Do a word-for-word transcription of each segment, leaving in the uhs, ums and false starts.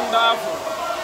Wonderful.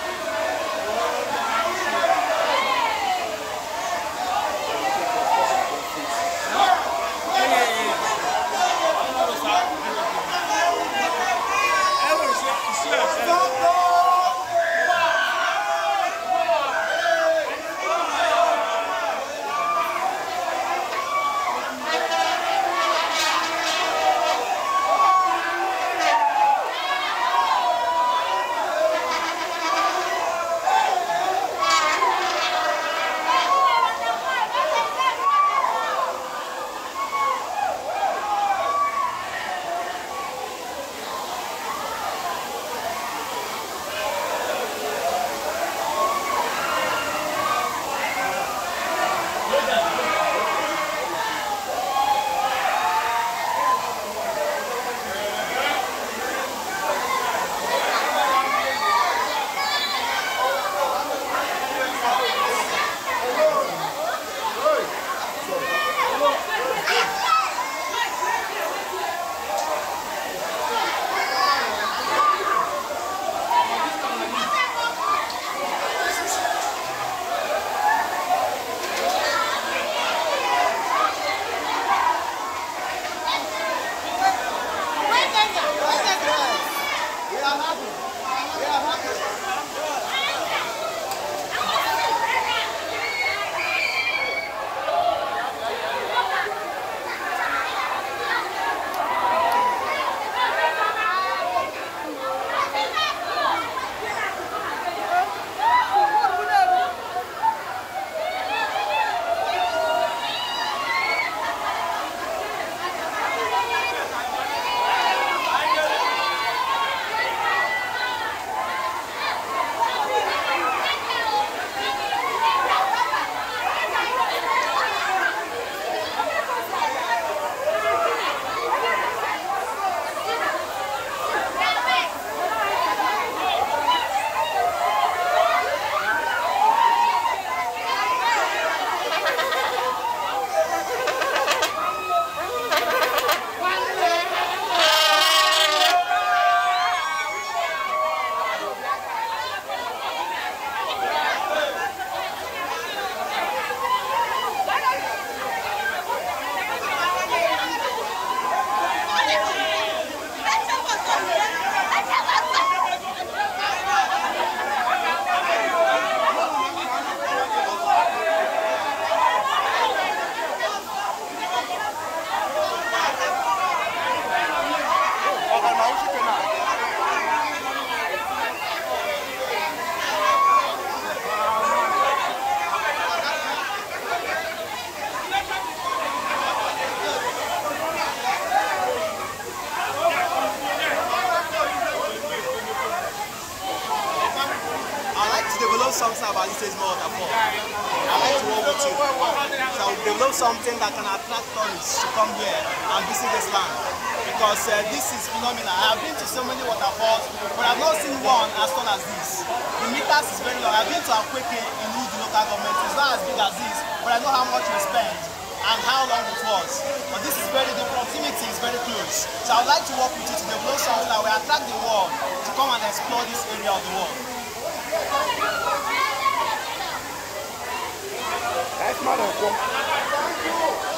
develop something about this Ezimo waterfall. I like to work with you. So I will develop something that can attract tourists to come here and visit this land. Because uh, this is phenomenal. I have been to so many waterfalls, but I have not seen one as tall as this. The meters is very long. I have been to Akweke in the local government. It's not as big as this, but I know how much we spent and how long it was. But this is very, the proximity is very close. So I would like to work with you to develop something that will attract the world to come and explore this area of the world. That's not a